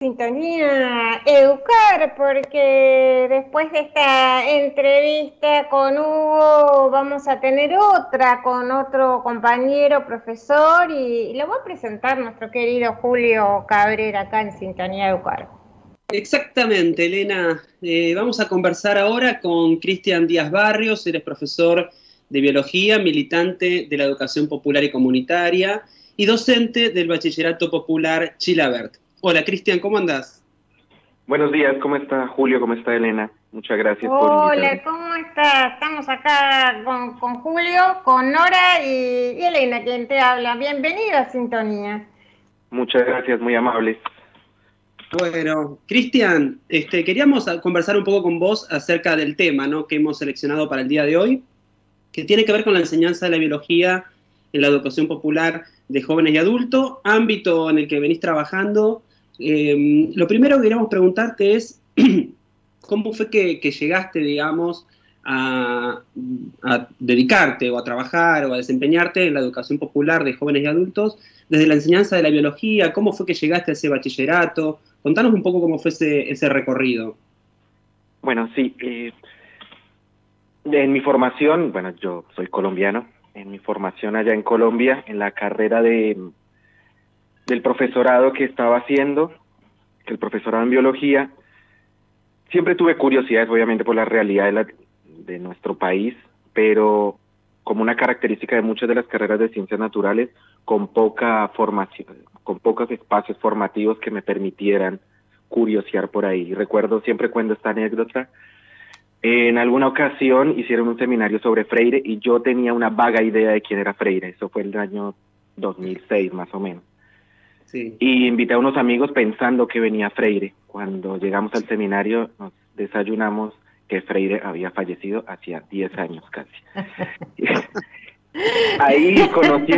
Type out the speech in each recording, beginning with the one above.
Sintonía Educar, porque después de esta entrevista con Hugo vamos a tener otra con otro compañero profesor y lo va a presentar nuestro querido Julio Cabrera acá en Sintonía Educar. Exactamente, Elena. Vamos a conversar ahora con Cristian Díaz Barrios. Él es profesor de biología, militante de la educación popular y comunitaria y docente del Bachillerato Popular Chilavert. Hola, Cristian, ¿cómo andás? Buenos días, ¿cómo está Julio? ¿Cómo está Elena? Muchas gracias por invitarme. Hola, ¿cómo estás? Estamos acá con Julio, con Nora y Elena, quien te habla. Bienvenida a Sintonía. Muchas gracias, muy amables. Bueno, Cristian, queríamos conversar un poco con vos acerca del tema, ¿no?, que hemos seleccionado para el día de hoy, que tiene que ver con la enseñanza de la biología en la educación popular de jóvenes y adultos, ámbito en el que venís trabajando. Lo primero que queríamos preguntarte es, ¿cómo fue que llegaste, digamos, a dedicarte o a trabajar o a desempeñarte en la educación popular de jóvenes y adultos desde la enseñanza de la biología? ¿Cómo fue que llegaste a ese bachillerato? Contanos un poco cómo fue ese recorrido. Bueno, sí, en mi formación, bueno, yo soy colombiano, en mi formación allá en Colombia, en la carrera del profesorado que estaba haciendo, el profesorado en biología, siempre tuve curiosidades, obviamente, por la realidad de nuestro país, pero como una característica de muchas de las carreras de ciencias naturales, con poca formación, con pocos espacios formativos que me permitieran curiosear por ahí. Y recuerdo, siempre cuento esta anécdota, en alguna ocasión hicieron un seminario sobre Freire y yo tenía una vaga idea de quién era Freire, eso fue el año 2006 más o menos. Sí. Y invité a unos amigos pensando que venía Freire. Cuando llegamos al seminario nos desayunamos que Freire había fallecido hacía 10 años casi. Ahí conocí,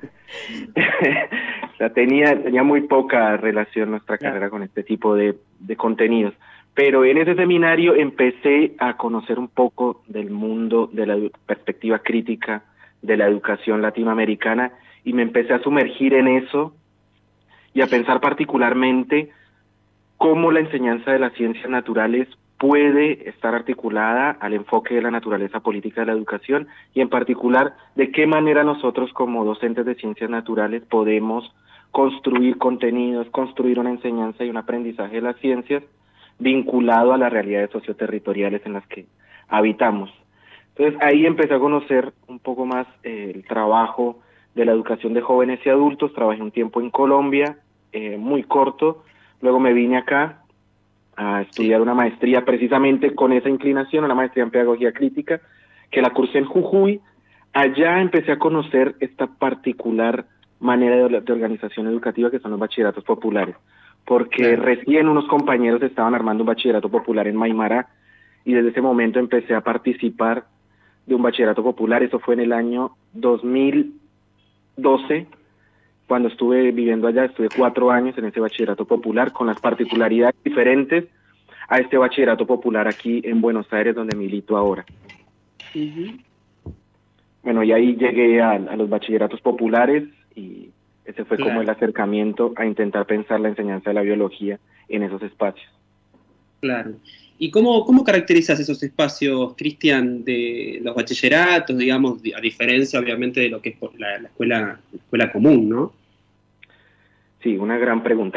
o sea, tenía muy poca relación nuestra carrera con este tipo de contenidos. Pero en ese seminario empecé a conocer un poco del mundo de la perspectiva crítica de la educación latinoamericana y me empecé a sumergir en eso y a pensar particularmente cómo la enseñanza de las ciencias naturales puede estar articulada al enfoque de la naturaleza política de la educación y en particular de qué manera nosotros como docentes de ciencias naturales podemos construir contenidos, construir una enseñanza y un aprendizaje de las ciencias vinculado a las realidades socioterritoriales en las que habitamos. Entonces ahí empecé a conocer un poco más el trabajo de la educación de jóvenes y adultos. Trabajé un tiempo en Colombia, muy corto, luego me vine acá a estudiar una maestría precisamente con esa inclinación, una maestría en pedagogía crítica, que la cursé en Jujuy. Allá empecé a conocer esta particular manera de organización educativa que son los bachilleratos populares, porque recién unos compañeros estaban armando un bachillerato popular en Maimará y desde ese momento empecé a participar de un bachillerato popular. Eso fue en el año 2012, cuando estuve viviendo allá. Estuve 4 años en ese bachillerato popular con las particularidades diferentes a este bachillerato popular aquí en Buenos Aires, donde milito ahora. Bueno, y ahí llegué a los bachilleratos populares y ese fue como el acercamiento a intentar pensar la enseñanza de la biología en esos espacios. Claro. ¿Y cómo caracterizas esos espacios, Cristian, de los bachilleratos, digamos, a diferencia obviamente de lo que es la escuela común, ¿no? Sí, una gran pregunta.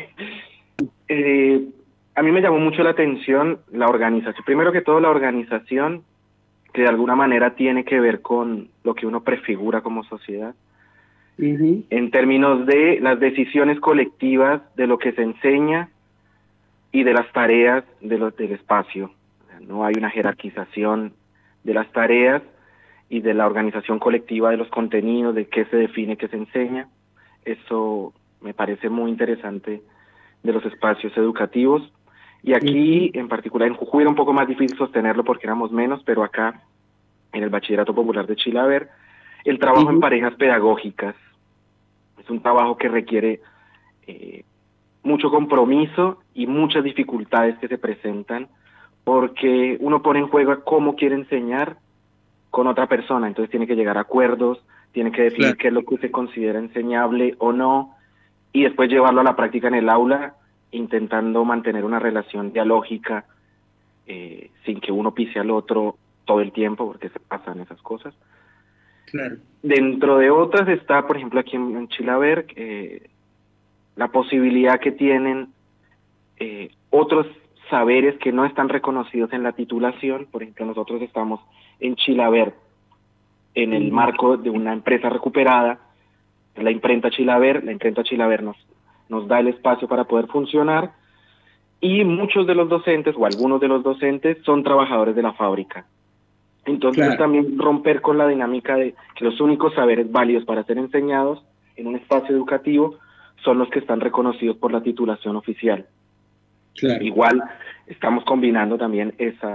A mí me llamó mucho la atención la organización. Primero que todo, la organización, que de alguna manera tiene que ver con lo que uno prefigura como sociedad, en términos de las decisiones colectivas, de lo que se enseña y de las tareas del espacio. No hay una jerarquización de las tareas y de la organización colectiva de los contenidos, de qué se define, qué se enseña. Eso me parece muy interesante de los espacios educativos. Y aquí, en particular en Jujuy, era un poco más difícil sostenerlo porque éramos menos, pero acá, en el Bachillerato Popular de Chilavert, el trabajo en parejas pedagógicas es un trabajo que requiere mucho compromiso y muchas dificultades que se presentan, porque uno pone en juego cómo quiere enseñar con otra persona, entonces tiene que llegar a acuerdos, tiene que definir qué es lo que se considera enseñable o no, y después llevarlo a la práctica en el aula intentando mantener una relación dialógica sin que uno pise al otro todo el tiempo, porque se pasan esas cosas. Claro. Dentro de otras está, por ejemplo, aquí en Chilaver, la posibilidad que tienen otros saberes que no están reconocidos en la titulación. Por ejemplo, nosotros estamos en Chilaver, en el marco de una empresa recuperada, la imprenta Chilaver. La imprenta Chilaver nos da el espacio para poder funcionar, y muchos de los docentes, o algunos de los docentes, son trabajadores de la fábrica. Entonces, Claro. también romper con la dinámica de que los únicos saberes válidos para ser enseñados en un espacio educativo son los que están reconocidos por la titulación oficial. Claro. Igual estamos combinando también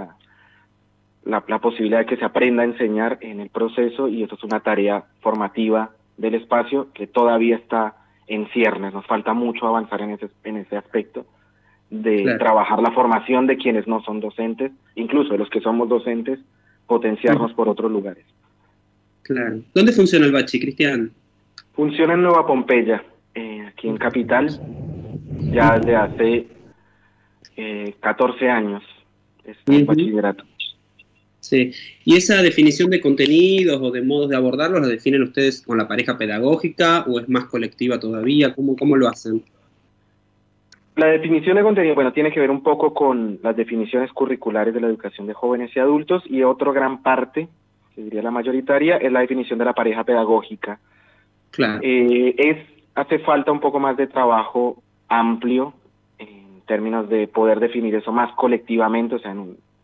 la posibilidad de que se aprenda a enseñar en el proceso, y eso es una tarea formativa del espacio que todavía está en ciernes. Nos falta mucho avanzar en ese aspecto de Claro. trabajar la formación de quienes no son docentes, incluso de los que somos docentes, potenciarnos por otros lugares. Claro. ¿Dónde funciona el Bachi, Cristian? Funciona en Nueva Pompeya, aquí en Capital, ya desde hace 14 años, está el bachillerato. Sí. ¿Y esa definición de contenidos o de modos de abordarlos la definen ustedes con la pareja pedagógica o es más colectiva todavía? ¿Cómo lo hacen? La definición de contenido, bueno, tiene que ver un poco con las definiciones curriculares de la educación de jóvenes y adultos, y otra gran parte, que diría la mayoritaria, es la definición de la pareja pedagógica. Claro. Hace falta un poco más de trabajo amplio en términos de poder definir eso más colectivamente, o sea,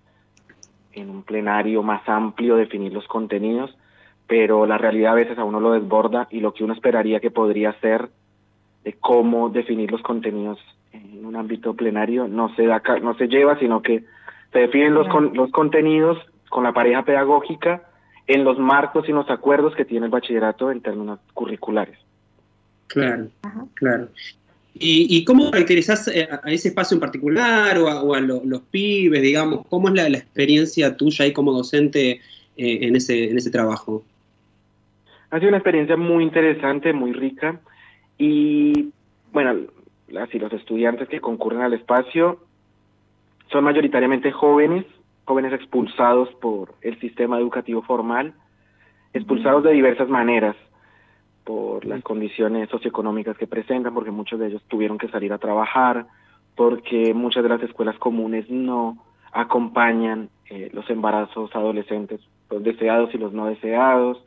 en un plenario más amplio definir los contenidos, pero la realidad a veces a uno lo desborda, y lo que uno esperaría que podría ser de cómo definir los contenidos en un ámbito plenario no se lleva, sino que se definen los contenidos con la pareja pedagógica en los marcos y los acuerdos que tiene el bachillerato en términos curriculares. Claro, claro. ¿Y cómo caracterizás a ese espacio en particular o a los pibes, digamos? ¿Cómo es la experiencia tuya ahí como docente en ese trabajo? Ha sido una experiencia muy interesante, muy rica, y bueno, los estudiantes que concurren al espacio son mayoritariamente jóvenes expulsados por el sistema educativo formal, expulsados de diversas maneras, por las condiciones socioeconómicas que presentan, porque muchos de ellos tuvieron que salir a trabajar, porque muchas de las escuelas comunes no acompañan los embarazos adolescentes, los deseados y los no deseados,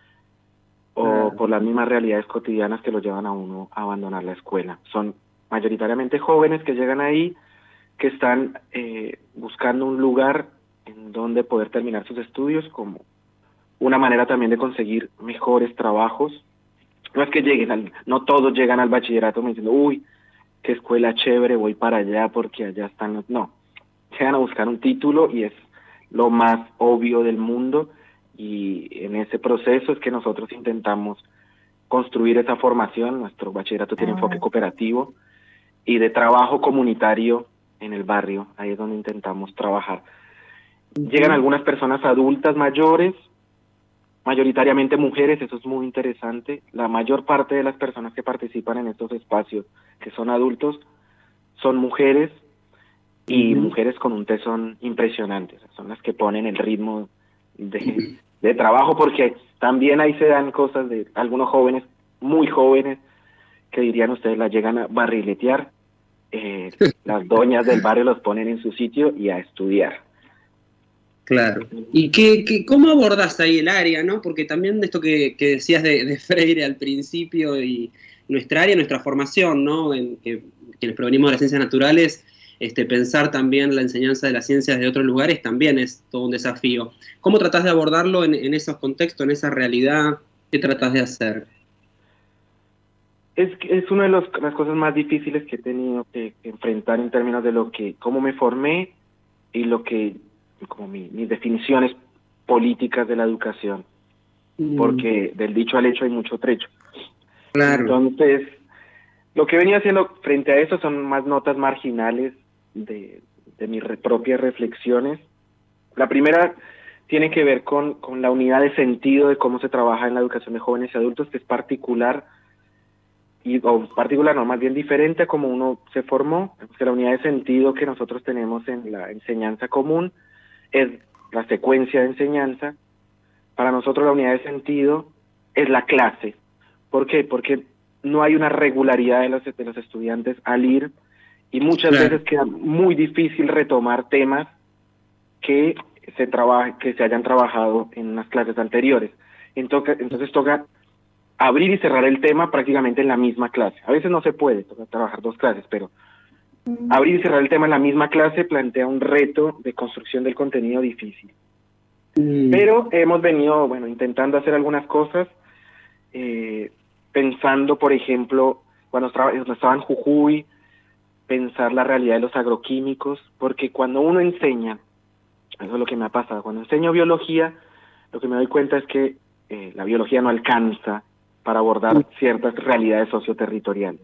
o por las mismas realidades cotidianas que los llevan a uno a abandonar la escuela. Son mayoritariamente jóvenes que llegan ahí, que están buscando un lugar en donde poder terminar sus estudios, como una manera también de conseguir mejores trabajos. No es que no todos llegan al bachillerato diciendo, uy, qué escuela chévere, voy para allá porque allá están. No, llegan a buscar un título y es lo más obvio del mundo, y en ese proceso es que nosotros intentamos construir esa formación. Nuestro bachillerato tiene enfoque cooperativo y de trabajo comunitario en el barrio. Ahí es donde intentamos trabajar. Llegan algunas personas adultas mayores, mayoritariamente mujeres, eso es muy interesante. La mayor parte de las personas que participan en estos espacios, que son adultos, son mujeres, y mujeres con un tesón impresionante. Son las que ponen el ritmo de trabajo, porque también ahí se dan cosas de algunos jóvenes, muy jóvenes, que dirían ustedes, las llegan a barriletear. Las doñas del barrio los ponen en su sitio y a estudiar. Claro. ¿Y cómo abordás ahí el área, no? Porque también esto que decías de Freire al principio, y nuestra área, nuestra formación, ¿no? Quienes provenimos de las ciencias naturales, pensar también la enseñanza de las ciencias de otros lugares también es todo un desafío. ¿Cómo tratás de abordarlo en esos contextos, en esa realidad? ¿Qué tratás de hacer? Es una de las cosas más difíciles que he tenido que enfrentar en términos de cómo me formé y como mis definiciones políticas de la educación, porque del dicho al hecho hay mucho trecho. Claro. Entonces, lo que venía haciendo frente a eso son más notas marginales de mis propias reflexiones. La primera tiene que ver con la unidad de sentido de cómo se trabaja en la educación de jóvenes y adultos, que es particular o particular, no, más bien diferente a como uno se formó. Que la unidad de sentido que nosotros tenemos en la enseñanza común es la secuencia de enseñanza. Para nosotros la unidad de sentido es la clase. ¿Por qué? Porque no hay una regularidad de los estudiantes al ir, y muchas veces queda muy difícil retomar temas que se hayan trabajado en unas clases anteriores. Entonces toca abrir y cerrar el tema prácticamente en la misma clase. A veces no se puede, toca trabajar 2 clases, pero abrir y cerrar el tema en la misma clase plantea un reto de construcción del contenido difícil. Pero hemos venido, intentando hacer algunas cosas, pensando, por ejemplo, cuando estaba en Jujuy, pensar la realidad de los agroquímicos, porque cuando uno enseña, eso es lo que me ha pasado, cuando enseño biología, lo que me doy cuenta es que la biología no alcanza para abordar ciertas realidades socioterritoriales.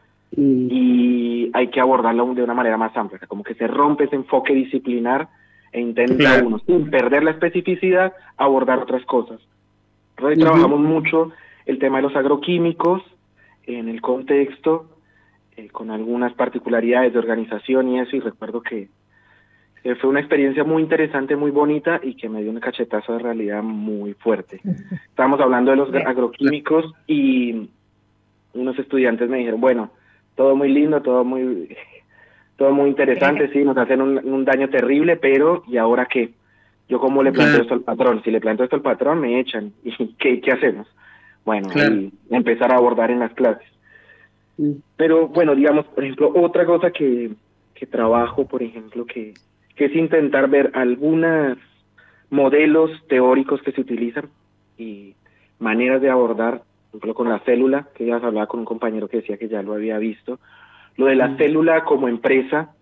Y hay que abordarlo de una manera más amplia, como que se rompe ese enfoque disciplinar e intenta uno, sin perder la especificidad, abordar otras cosas. Entonces trabajamos mucho el tema de los agroquímicos en el contexto, con algunas particularidades de organización y eso, y recuerdo que fue una experiencia muy interesante, muy bonita, y que me dio un cachetazo de realidad muy fuerte. Estábamos hablando de los agroquímicos y unos estudiantes me dijeron, bueno, todo muy lindo, todo muy interesante, sí, nos hacen un daño terrible, pero ¿y ahora qué? ¿Yo cómo le planteo esto al patrón? Si le planteo esto al patrón, me echan. ¿Y qué hacemos? Bueno, y empezar a abordar en las clases. Pero, digamos, por ejemplo, otra cosa que trabajo, por ejemplo, que es intentar ver algunos modelos teóricos que se utilizan y maneras de abordar, por ejemplo, con la célula, que ya hablaba con un compañero que decía que ya lo había visto, lo de la célula como empresa,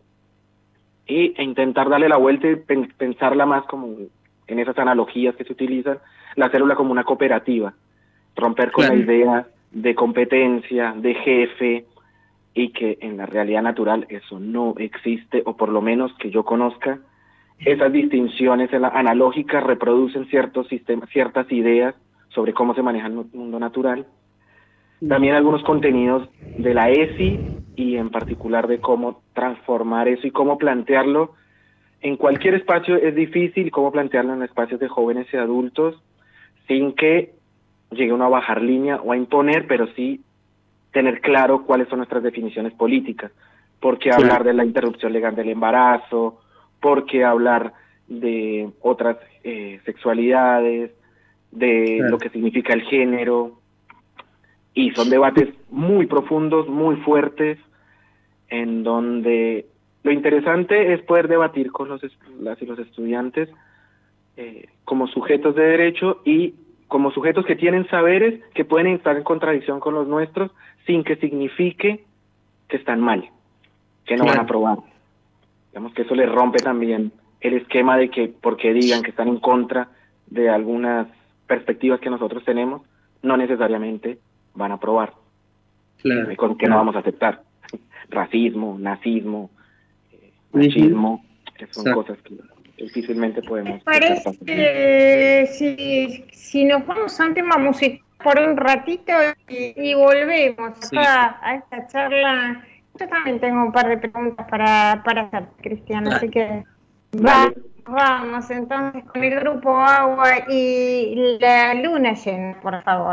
e intentar darle la vuelta y pensarla más como en esas analogías que se utilizan, la célula como una cooperativa, romper con la idea de competencia, de jefe, y que en la realidad natural eso no existe, o por lo menos que yo conozca. Esas distinciones analógicas reproducen ciertos sistemas, ciertas ideas sobre cómo se maneja el mundo natural. También algunos contenidos de la ESI, y en particular de cómo transformar eso y cómo plantearlo en cualquier espacio es difícil, cómo plantearlo en espacios de jóvenes y adultos, sin que llegue uno a bajar línea o a imponer, pero sí tener claro cuáles son nuestras definiciones políticas. ¿Por qué hablar de la interrupción legal del embarazo? ¿Por qué hablar de otras sexualidades? De lo que significa el género. Y son debates muy profundos, muy fuertes, en donde lo interesante es poder debatir con las y los estudiantes como sujetos de derecho y como sujetos que tienen saberes que pueden estar en contradicción con los nuestros, sin que signifique que están mal, que no van a aprobar. Digamos que eso les rompe también el esquema de que porque digan que están en contra de algunas perspectivas que nosotros tenemos, no necesariamente van a aprobar. Con que no vamos a aceptar. Racismo, nazismo, machismo, son cosas que difícilmente podemos. Parece que si nos vamos a un tema musical por un ratito y volvemos a esta charla. Yo también tengo un par de preguntas para hacer, Cristian, así que vamos entonces con el grupo Agua y la luna llena, por favor.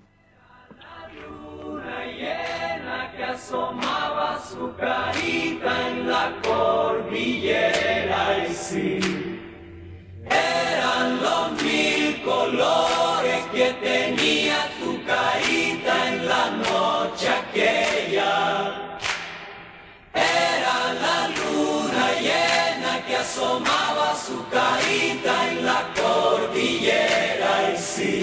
La luna llena que asomaba su carita en la cordillera, y sí, eran los 1000 colores que tenía tu carita en la noche aquella. Era la luna llena que asomaba su carita en la cordillera, y sí.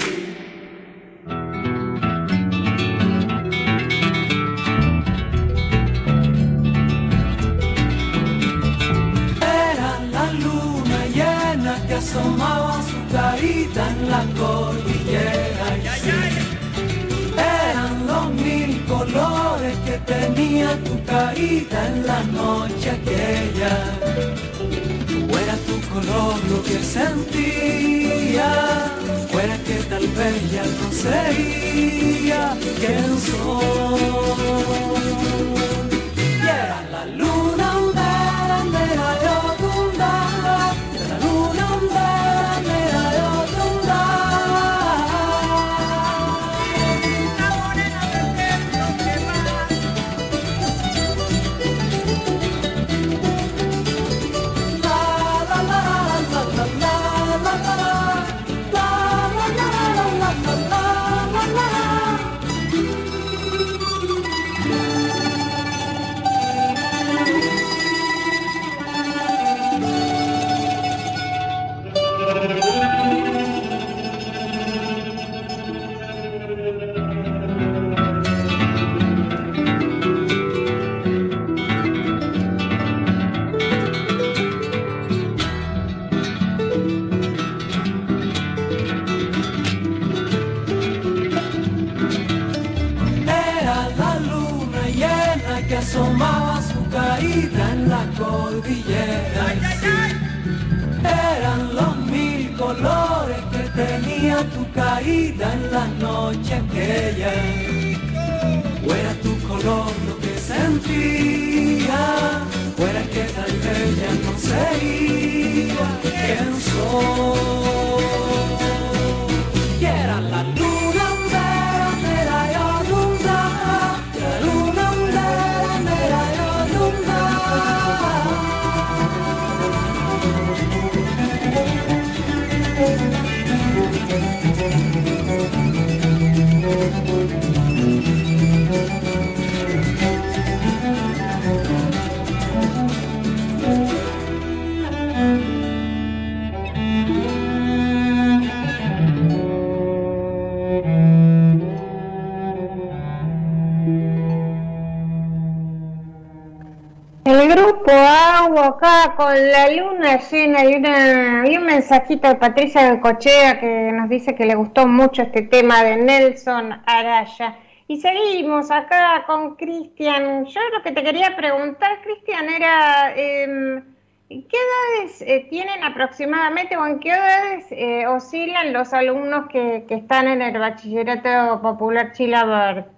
Era la luna llena que asomaba su carita en la cordillera, y sí. Eran los 1000 colores que tenía tu carita en la noche aquella. Fuera tu color lo que sentía, fuera que tal ella no sería quien soy. Y era la luna ondera, ondera de otunda, la luna ondera, ondera de otunda. Que asomaba su caída en la cordillera. Eran los mil colores que tenía tu caída en la noche aquella. O era tu color lo que sentía, o era que tal vez ya no sería quien soy. Y era la luna ondera, ondera y ondera, la luna ondera, ondera y ondera. El grupo Agua acá con la luna llena y un mensajito de Patricia Bengoechea que nos dice que le gustó mucho este tema de Nelson Araya. Y seguimos acá con Cristian. Yo lo que te quería preguntar, Cristian, era ¿qué edades tienen aproximadamente o en qué edades oscilan los alumnos que están en el Bachillerato Popular Chilavert?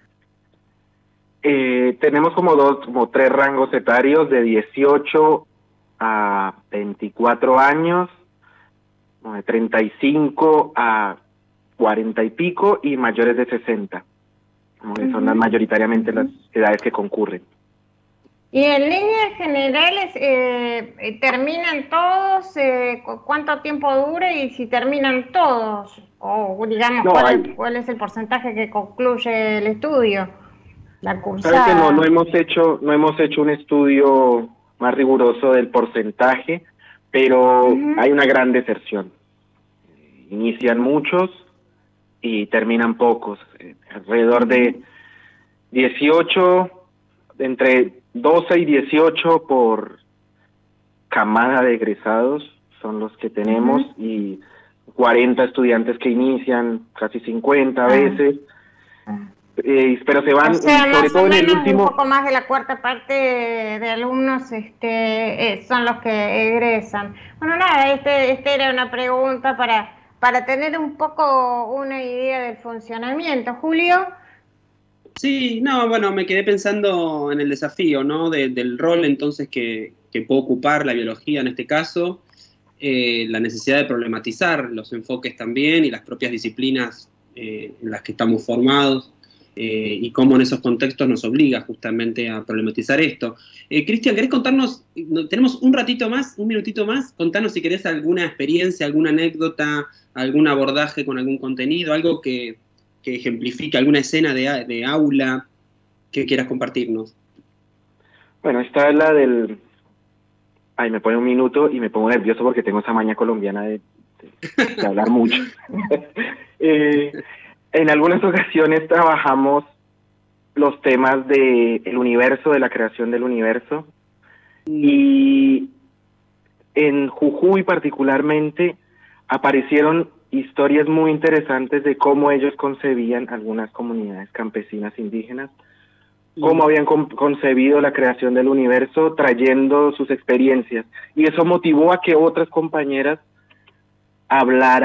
Tenemos como tres rangos etarios de 18 a 24 años, de 35 a 40 y pico y mayores de 60. Que son mayoritariamente las edades que concurren. Y en líneas generales, ¿terminan todos? ¿Cuánto tiempo dura y si terminan todos? O digamos, No, ¿cuál es el porcentaje que concluye el estudio? La cursada. ¿Sabes que no hemos hecho un estudio más riguroso del porcentaje, pero hay una gran deserción. Inician muchos y terminan pocos, alrededor de 18, entre 12 y 18 por camada de egresados son los que tenemos, y 40 estudiantes que inician, casi 50 veces, pero se van, o sea, sobre todo en el último... un poco más de la cuarta parte de alumnos son los que egresan. Bueno, nada, era una pregunta para tener un poco una idea del funcionamiento. Julio. Sí, no, bueno, me quedé pensando en el desafío, ¿no? Del rol entonces que puede ocupar la biología en este caso, la necesidad de problematizar los enfoques también y las propias disciplinas en las que estamos formados, y cómo en esos contextos nos obliga justamente a problematizar esto. Cristian, ¿querés contarnos? Tenemos un minutito más, contanos si querés alguna experiencia, alguna anécdota, algún abordaje con algún contenido, algo que ejemplifique, alguna escena de aula que quieras compartirnos. Bueno, esta es la del... Ay, me pone un minuto y me pongo nervioso porque tengo esa maña colombiana de hablar mucho. En algunas ocasiones trabajamos los temas del universo, de la creación del universo, y en Jujuy particularmente aparecieron historias muy interesantes de cómo ellos concebían, algunas comunidades campesinas indígenas, cómo habían concebido la creación del universo trayendo sus experiencias, y eso motivó a que otras compañeras hablaran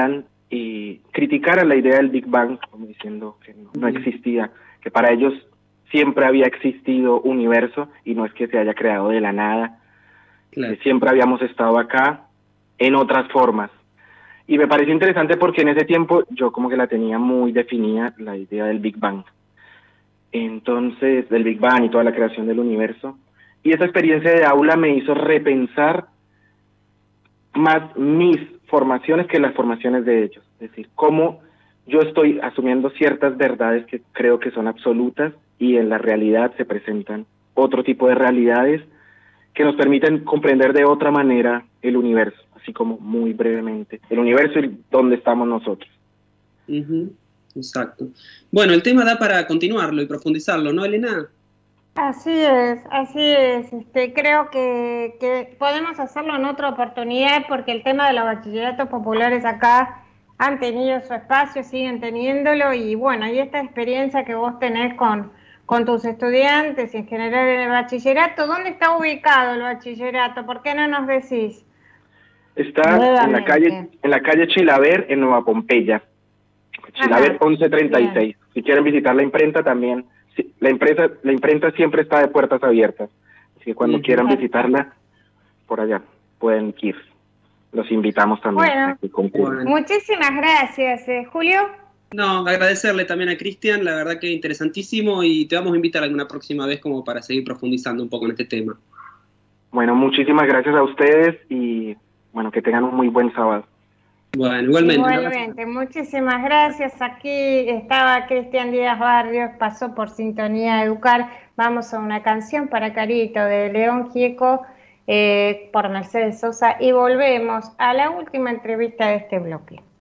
y criticaran la idea del Big Bang, como diciendo que no existía, que para ellos siempre había existido universo y no es que se haya creado de la nada, Claro. que siempre habíamos estado acá en otras formas. Y me pareció interesante porque en ese tiempo yo como que la tenía muy definida, la idea del Big Bang. Entonces, del Big Bang y toda la creación del universo. Y esa experiencia de aula me hizo repensar más mis formaciones que las formaciones de ellos. Es decir, cómo yo estoy asumiendo ciertas verdades que creo que son absolutas y en la realidad se presentan otro tipo de realidades que nos permiten comprender de otra manera el universo, así como muy brevemente, el universo y dónde estamos nosotros. Exacto. Bueno, el tema da para continuarlo y profundizarlo, ¿no, Elena? Así es, así es. Creo que podemos hacerlo en otra oportunidad porque el tema de los bachilleratos populares acá han tenido su espacio, siguen teniéndolo y bueno, y esta experiencia que vos tenés con tus estudiantes y en general en el bachillerato, ¿dónde está ubicado el bachillerato? ¿Por qué no nos decís? Está Nuevamente. en la calle Chilaver, en Nueva Pompeya. Chilaver 1136. Bien. Si quieren visitar la imprenta también, sí, la imprenta siempre está de puertas abiertas. Así que cuando quieran visitarla, por allá pueden ir. Los invitamos también a que concurran. Muchísimas gracias, Julio. No, agradecerle también a Cristian, la verdad que interesantísimo y te vamos a invitar alguna próxima vez como para seguir profundizando un poco en este tema. Bueno, muchísimas gracias a ustedes y bueno, que tengan un muy buen sábado. Bueno, igualmente. Igualmente, muchísimas gracias. Aquí estaba Cristian Díaz Barrios, pasó por Sintonía Educar. Vamos a una canción para Carito de León Gieco por Mercedes Sosa y volvemos a la última entrevista de este bloque.